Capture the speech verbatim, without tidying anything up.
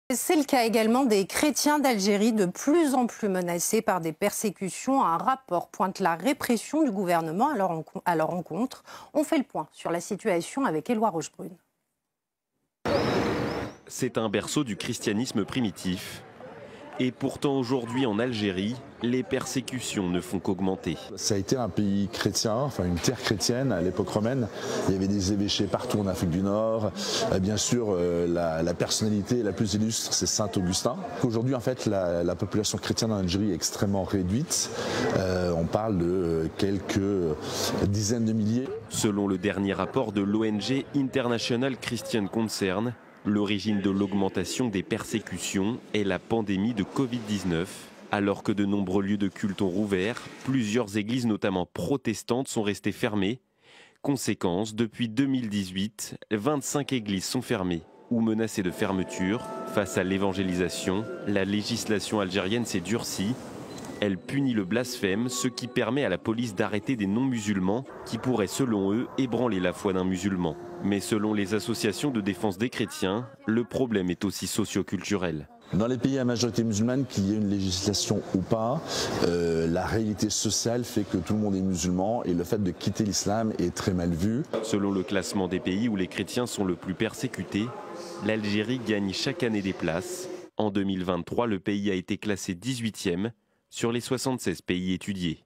C'est le cas également des chrétiens d'Algérie, de plus en plus menacés par des persécutions. Un rapport pointe la répression du gouvernement à leur, à leur encontre. On fait le point sur la situation avec Éloi Rochebrune. C'est un berceau du christianisme primitif. Et pourtant aujourd'hui en Algérie, les persécutions ne font qu'augmenter. Ça a été un pays chrétien, enfin une terre chrétienne à l'époque romaine. Il y avait des évêchés partout en Afrique du Nord. Bien sûr, la, la personnalité la plus illustre, c'est Saint Augustin. Aujourd'hui, en fait, la, la population chrétienne en Algérie est extrêmement réduite. Euh, on parle de quelques dizaines de milliers. Selon le dernier rapport de l'O N G International Christian Concern, l'origine de l'augmentation des persécutions est la pandémie de Covid dix-neuf. Alors que de nombreux lieux de culte ont rouvert, plusieurs églises, notamment protestantes, sont restées fermées. Conséquence, depuis deux mille dix-huit, vingt-cinq églises sont fermées ou menacées de fermeture. Face à l'évangélisation, la législation algérienne s'est durcie. Elle punit le blasphème, ce qui permet à la police d'arrêter des non-musulmans qui pourraient, selon eux, ébranler la foi d'un musulman. Mais selon les associations de défense des chrétiens, le problème est aussi socio-culturel. Dans les pays à majorité musulmane, qu'il y ait une législation ou pas, euh, la réalité sociale fait que tout le monde est musulman et le fait de quitter l'islam est très mal vu. Selon le classement des pays où les chrétiens sont le plus persécutés, l'Algérie gagne chaque année des places. En deux mille vingt-trois, le pays a été classé dix-huitième sur les soixante-seize pays étudiés.